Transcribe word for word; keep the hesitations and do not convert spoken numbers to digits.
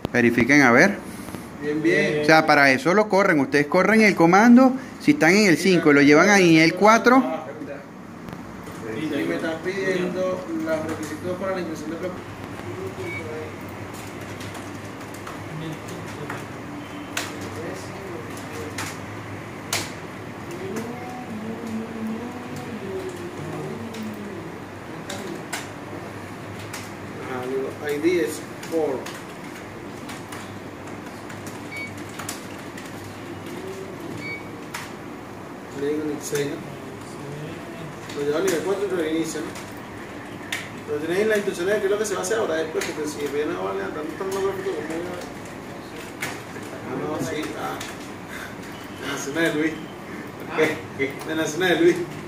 Verifiquen a ver. Bien, bien. O sea, para eso lo corren. Ustedes corren el comando. Si están en el cinco, lo llevan ahí en el cuatro. Y me están pidiendo los requisitos para la impresión de propio. I D es cuatro. Le digo en seis, ¿no? Lo lleva al nivel cuatro y lo reinicia, ¿no? Pero tenéis las instrucciones de qué es lo que se va a hacer ahora después, porque si viene a valer tanto tanto gráfico como voy a ver. Ah, no, sí, ah. De Nacional de Luis. ¿Qué? ¿Qué? De Nacional de Luis.